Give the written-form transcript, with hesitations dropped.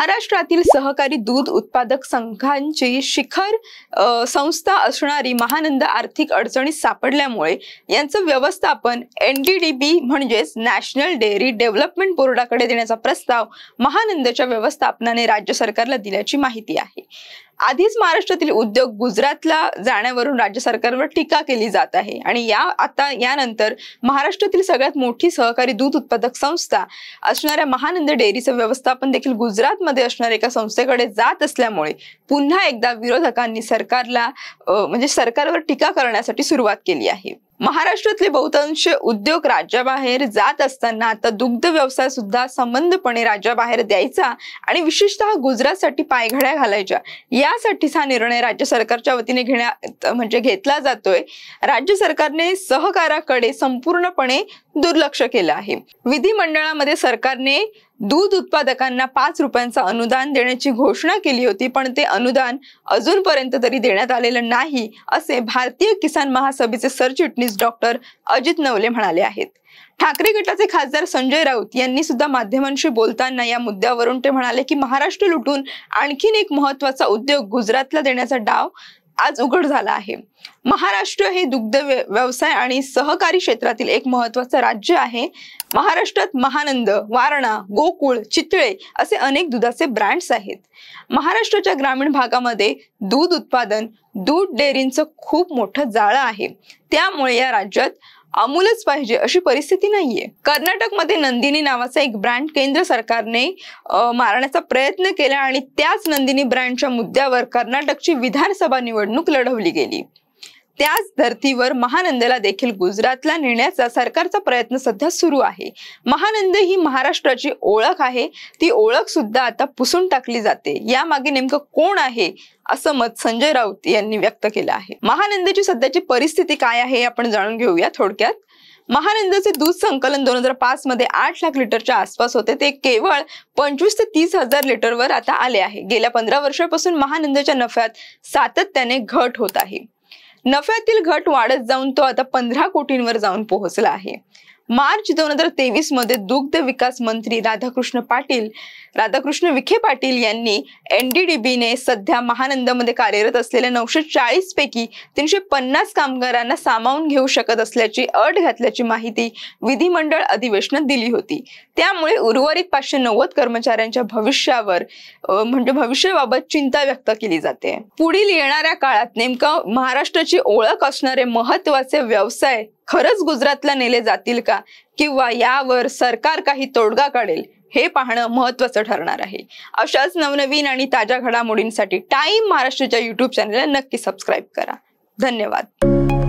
महाराष्ट्रातील सहकारी दूध उत्पादक संघांची शिखर संस्था असणारी महानंद आर्थिक अडचणीत सापडल्यामुळे यांचं व्यवस्थापन NDDB म्हणजेच नॅशनल डेअरी डेव्हलपमेंट बोर्डाकडे देण्याचा प्रस्ताव महानंदच्या व्यवस्थापनाने राज्य सरकारला दिल्याची माहिती आहे। आधीच महाराष्ट्रातील उद्योग गुजरातला जाण्यावरून राज्य सरकारवर टीका केली जात आहे आणि यानंतर महाराष्ट्रातील सगळ्यात मोठी सहकारी दूध उत्पादक संस्था असणाऱ्या महानंद डेअरीचं व्यवस्थापन देखील गुजरातमध्ये असणाऱ्या एका संस्थेकडे जात असल्यामुळे पुन्हा एकदा विरोधकांनी सरकारवर टीका करण्यासाठी सुरुवात केली आहे। महाराष्ट्रातले बहुतांश उद्योग राज्याबाहेर जात असताना आता दुग्ध व्यवसाय सुद्धा संबंधपणे राज्याबाहेर द्यायचा आणि विशेषतः गुजरातसाठी पायघड्या घालायच्या यासाठीच हा निर्णय राज्य सरकारच्या वतीने घेतला जातोय। राज्य सरकारने सहकाराकडे संपूर्णपणे दुर्लक्ष केलं आहे। विधिमंडळामध्ये सरकारने दूध उत्पादकांना 5 रुपयांचं अनुदान देण्याची घोषणा केली होती, पण ते अनुदान अजूनपर्यंत तरी देण्यात आलेलं नाही असे भारतीय किसान महासभेचे सरचिटणीस डॉक्टर अजित नवले म्हणाले आहेत। ठाकरे गटाचे खासदार संजय राऊत यांनी सुद्धा माध्यमांशी बोलताना या मुद्द्यावरून ते म्हणाले की महाराष्ट्र लुटून आणखीन एक महत्त्वाचा उद्योग गुजरातला देण्याचा डाव आज उघड झाला आहे। महाराष्ट्र हे दुग्ध व्यवसाय आणि सहकारी क्षेत्रातील एक महत्त्वाचं राज्य आहे। महाराष्ट्रात महानंद, वारणा, गोकुळ, चितळे असे अनेक दुधाचे ब्रँड्स आहेत। महाराष्ट्राच्या ग्रामीण भागामध्ये दूध उत्पादन, दूध डेअरींचं खूप मोठं जाळं आहे, त्यामुळे या राज्यात अमूलच पाहिजे अशी परिस्थिती नाहीये। कर्नाटकमध्ये नंदिनी नावाचा एक ब्रँड केंद्र सरकारने मारण्याचा प्रयत्न केला आणि त्याच नंदिनी ब्रँडच्या मुद्द्यावर कर्नाटकची विधानसभा निवडणूक लढवली गेली। त्याच धर्तीवर महानंदला देखील गुजरातला नेण्याचा सरकारचा प्रयत्न सध्या सुरू आहे। महानंद ही महाराष्ट्राची ओळख आहे, ती ओळख सुद्धा आता पुसून टाकली जाते। यामागे नेमकं कोण आहे असं मत संजय राऊत यांनी व्यक्त केलं आहे। महानंदची सध्याची परिस्थिती काय आहे आपण जाणून घेऊया थोडक्यात। महानंदचे दूध संकलन 2005 मध्ये 8 लाख लिटरच्या आसपास होते, ते केवळ 25 ते 30 हजार लिटरवर आता आले आहे। गेल्या 15 वर्षापासून महानंदच्या नफ्यात सातत्याने घट होत आहे। नफ्यातील घट वाढत जाऊन तो आता 15 कोटींवर जाऊन पोहोचला आहे। मार्च 2023 मध्ये दुग्ध विकास मंत्री राधाकृष्ण विखे पाटील यांनी NDDB ने सध्या महानंदमध्ये कार्यरत असलेल्या 940 पैकी 350 कामगारांना सामावून घेऊ शकत असल्याची अट घातल्याची माहिती विधिमंडळ अधिवेशनात दिली होती। त्यामुळे उर्वरित 590 कर्मचाऱ्यांच्या भविष्याबाबत चिंता व्यक्त केली जाते। पुढील येणाऱ्या काळात नेमकं महाराष्ट्राची ओळख असणारे महत्त्वाचे व्यवसाय खरंच गुजरातला नेले जातील का, किंवा यावर सरकार काही तोडगा काढेल हे पाहणं महत्त्वाचं ठरणार आहे। अशाच नवनवीन आणि ताज्या घडामोडींसाठी टाइम महाराष्ट्राच्या YouTube चॅनलला नक्की सबस्क्राईब करा। धन्यवाद।